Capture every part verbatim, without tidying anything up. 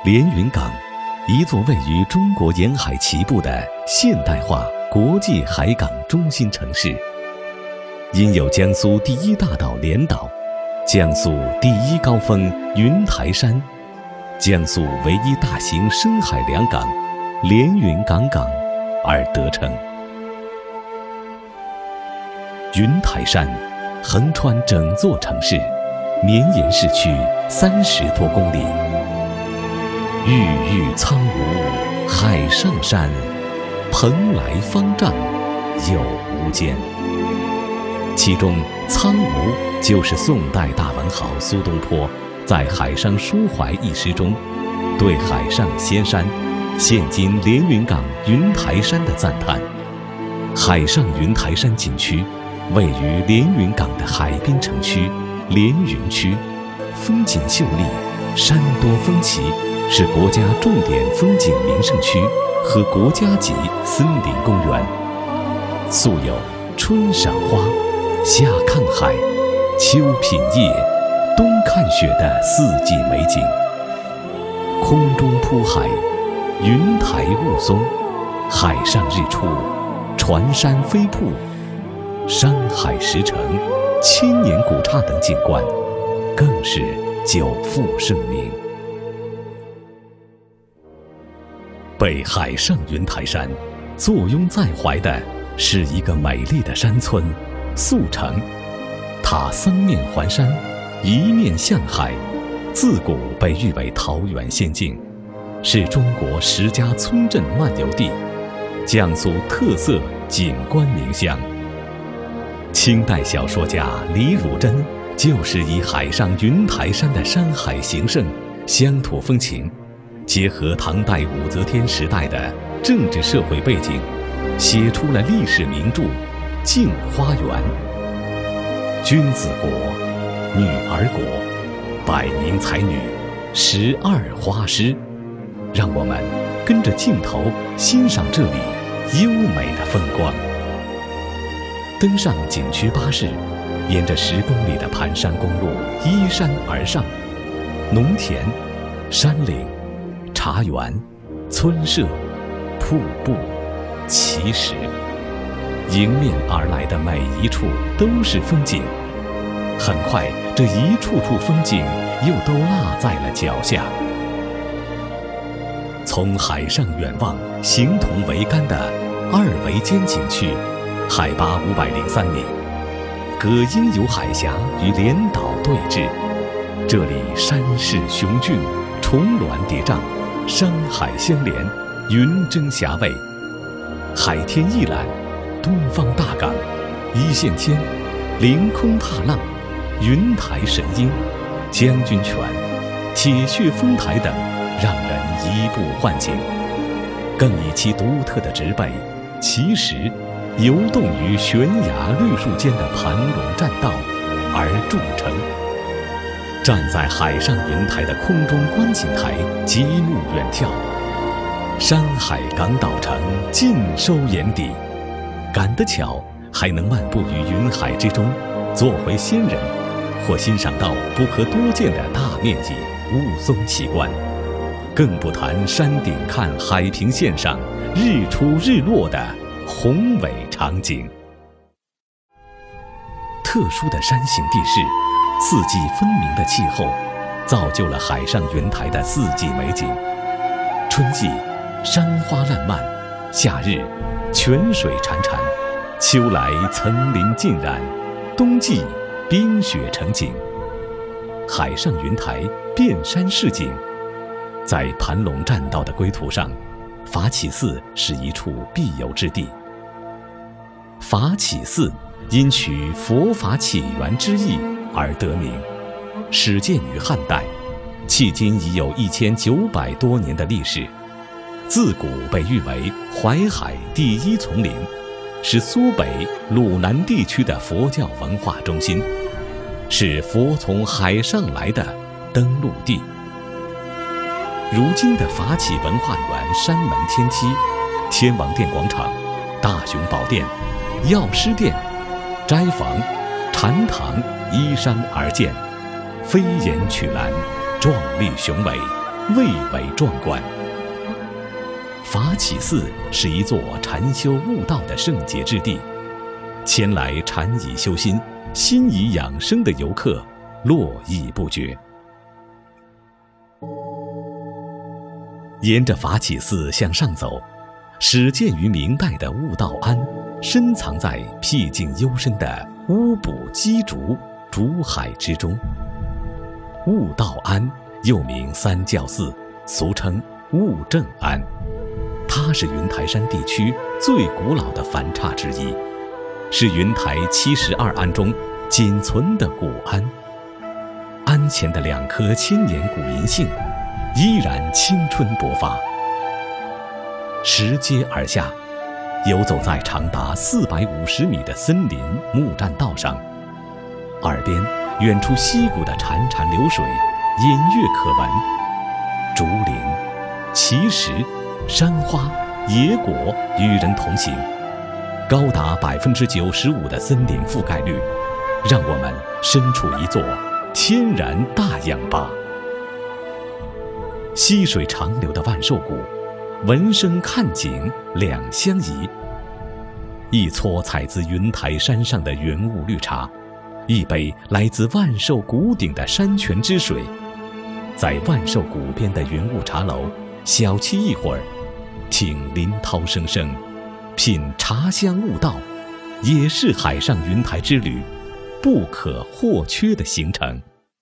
连云港，一座位于中国沿海齐部的现代化国际海港中心城市，因有江苏第一大岛连岛、江苏第一高峰云台山、江苏唯一大型深海良港连云港港而得称。云台山横穿整座城市，绵延市区三十多公里。郁郁苍梧海上山，蓬莱方丈有无间。其中苍梧就是宋代大文豪苏东坡在《海上抒怀》一诗中对海上仙山现今连云港云台山的赞叹。海上云台山景区位于连云港的海滨城区连云区，风景秀丽，山多风奇，是国家重点风景名胜区和国家级森林公园，素有春赏花、夏看海、秋品叶、冬看雪的四季美景。空中铺海，云台雾凇，海上日出，船山飞瀑，山海石城、千年古刹等景观，更是久负盛名。被海上云台山坐拥在怀的是一个美丽的山村宿城，它三面环山，一面向海，自古被誉为桃源仙境，是中国十佳村镇漫游地，江苏特色景观名乡。清代小说家李汝珍就是以海上云台山的山海形胜、乡土风情，结合唐代武则天时代的政治社会背景，写出了历史名著《镜花缘》。君子国，女儿国，百名才女，十二花诗，让我们跟着镜头欣赏这里优美的风光。登上景区巴士，沿着十公里的盘山公路依山而上，农田、山岭、茶园、村舍、瀑布、奇石，迎面而来的每一处都是风景。很快，这一处处风景又都落在了脚下。从海上远望，形同桅杆的二维间景区，海拔五百零三米，葛英由海峡与连岛对峙，这里山势雄峻，重峦叠嶂，山海相连，云蒸霞蔚。海天一览，东方大港、一线天、凌空踏浪、云台神鹰、将军泉、铁血丰台等，让人移步换景。更以其独特的植被、奇石、游动于悬崖绿树间的盘龙栈道而著称。站在海上云台的空中观景台，极目远眺，山海港岛城尽收眼底。赶得巧，还能漫步于云海之中，做回仙人，或欣赏到不可多见的大面积雾凇奇观。更不谈山顶看海平线上日出日落的宏伟场景。特殊的山形地势，四季分明的气候，造就了海上云台的四季美景。春季山花烂漫，夏日泉水潺潺，秋来层林尽染，冬季冰雪成景。海上云台遍山是景。在盘龙栈道的归途上，法起寺是一处必游之地。法起寺因取佛法起源之意而得名，始建于汉代，迄今已有一千九百多年的历史。自古被誉为淮海第一丛林，是苏北、鲁南地区的佛教文化中心，是佛从海上来的登陆地。如今的法起文化园山门天梯、天王殿广场、大雄宝殿、药师殿、斋房、禅堂依山而建，飞檐曲栏，壮丽雄伟， 蔚为壮观。法起寺是一座禅修悟道的圣洁之地，前来禅以修心、心以养生的游客络绎不绝。沿着法起寺向上走，始建于明代的悟道庵深藏在僻静幽深的乌卜鸡竹竹海之中。悟道庵又名三教寺，俗称悟正庵，它是云台山地区最古老的梵刹之一，是云台七十二庵中仅存的古庵。庵前的两棵千年古银杏依然青春勃发。拾阶而下，游走在长达四百五十米的森林木栈道上，耳边远处溪谷的潺潺流水隐约可闻，竹林、奇石、山花、野果与人同行，高达百分之九十五的森林覆盖率，让我们身处一座天然大氧吧。溪水长流的万寿谷，闻声看景两相宜。一撮采自云台山上的原雾绿茶，一杯来自万寿谷顶的山泉之水，在万寿谷边的云雾茶楼小憩一会儿，听林涛声声，品茶香悟道，也是海上云台之旅不可或缺的行程。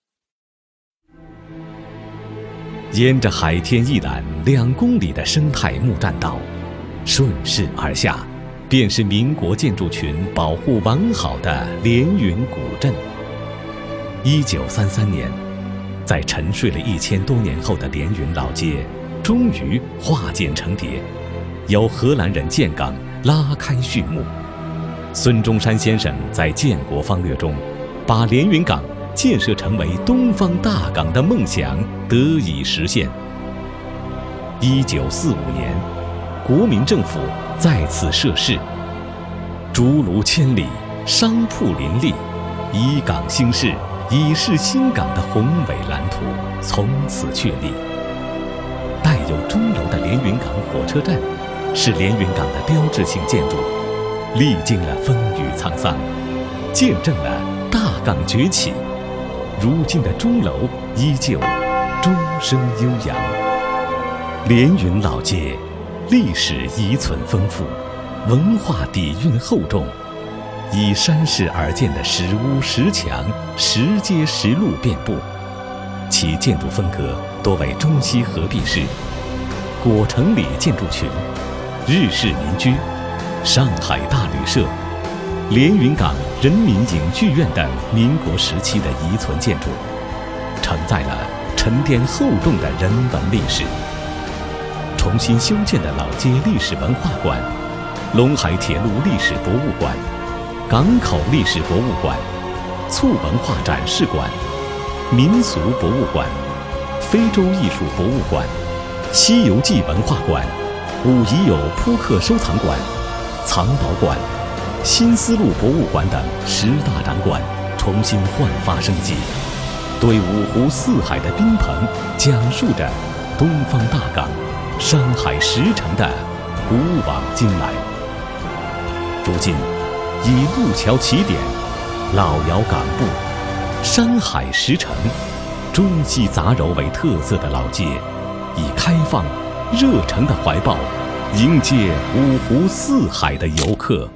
沿着海天一览两公里的生态木栈道，顺势而下，便是民国建筑群保护完好的连云古镇。一九三三年，在沉睡了一千多年后的连云老街，终于化茧成蝶，由荷兰人建港拉开序幕。孙中山先生在建国方略中，把连云港建设成为东方大港的梦想得以实现。一九四五年，国民政府在此设市，竹庐千里，商铺林立，以港兴市，以示新港的宏伟蓝图从此确立。带有钟楼的连云港火车站是连云港的标志性建筑，历经了风雨沧桑，见证了大港崛起。如今的钟楼依旧钟声悠扬。连云老街历史遗存丰富，文化底蕴厚重，以山势而建的石屋、石墙、石阶、石路遍布，其建筑风格多为中西合璧式，果城里建筑群、日式民居、上海大旅社、连云港人民影剧院等民国时期的遗存建筑，承载了沉淀厚重的人文历史。重新修建的老街历史文化馆、陇海铁路历史博物馆、港口历史博物馆、醋文化展示馆、民俗博物馆、非洲艺术博物馆、西游记文化馆、五乙有扑克收藏馆、藏宝馆、新丝路博物馆等十大展馆重新焕发生机，对五湖四海的宾朋讲述着东方大港、山海十城的古往今来。如今，以路桥起点、老窑港埠、山海十城、中西杂糅为特色的老街，以开放、热诚的怀抱迎接五湖四海的游客。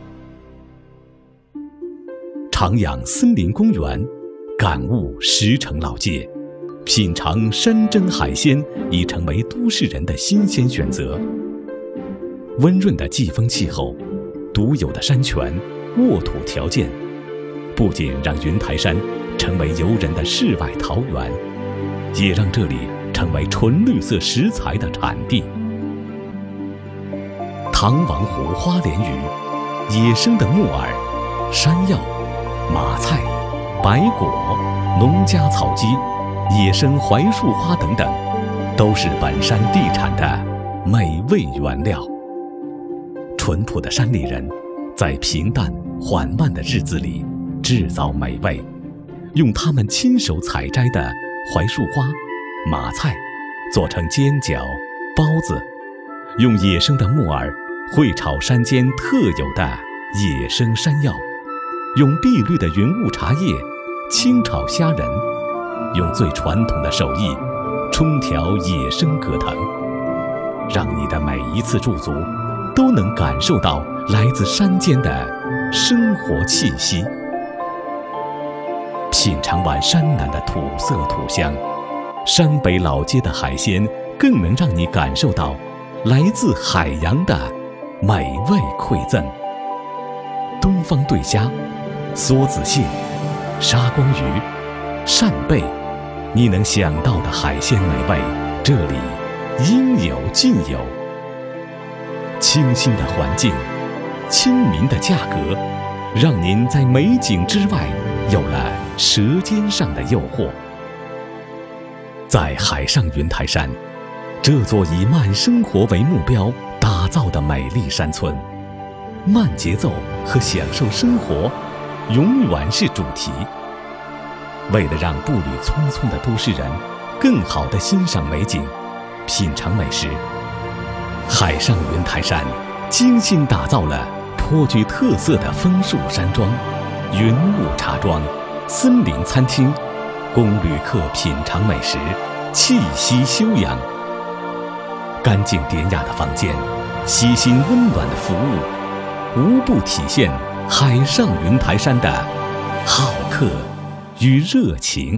徜徉森林公园，感悟石城老街，品尝山珍海鲜已成为都市人的新鲜选择。温润的季风气候，独有的山泉、沃土条件，不仅让云台山成为游人的世外桃源，也让这里成为纯绿色食材的产地。唐王湖花鲢鱼、野生的木耳、山药、马菜、白果、农家草鸡、野生槐树花等等，都是本山地产的美味原料。淳朴的山里人，在平淡缓慢的日子里制造美味，用他们亲手采摘的槐树花、马菜、 做成煎饺、包子，用野生的木耳烩炒山间特有的野生山药，用碧绿的云雾茶叶清炒虾仁，用最传统的手艺冲调野生葛藤，让你的每一次驻足都能感受到来自山间的生活气息。品尝完山南的土色土香，山北老街的海鲜更能让你感受到来自海洋的美味馈赠。东方对虾、梭子蟹、沙光鱼、扇贝，你能想到的海鲜美味，这里应有尽有。清新的环境，亲民的价格，让您在美景之外有了舌尖上的诱惑。在海上云台山，这座以慢生活为目标打造的美丽山村，慢节奏和享受生活永远是主题。为了让步履匆匆的都市人更好地欣赏美景、品尝美食，海上云台山精心打造了颇具特色的枫树山庄、云雾茶庄、森林餐厅，供旅客品尝美食、气息休养。干净典雅的房间，悉心温暖的服务，无不体现海上云台山的好客与热情。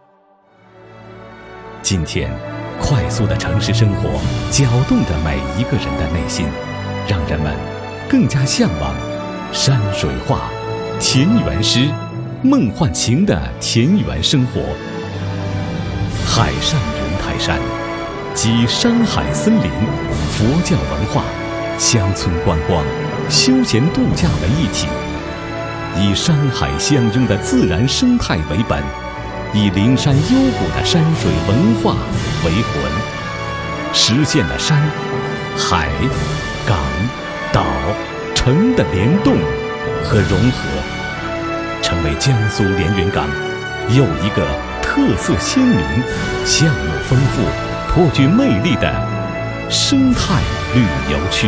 今天，快速的城市生活搅动着每一个人的内心，让人们更加向往山水画、田园诗、梦幻情的田园生活。海上云台山集山海森林、佛教文化、乡村观光、休闲度假为一体，以山海相拥的自然生态为本，以灵山幽谷的山水文化为魂，实现了山、海、港、岛、城的联动和融合，成为江苏连云港又一个特色鲜明、项目丰富、颇具魅力的生态旅游区。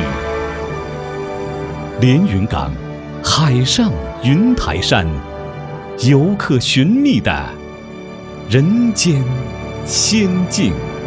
连云港海上云台山，游客寻觅的人间仙境。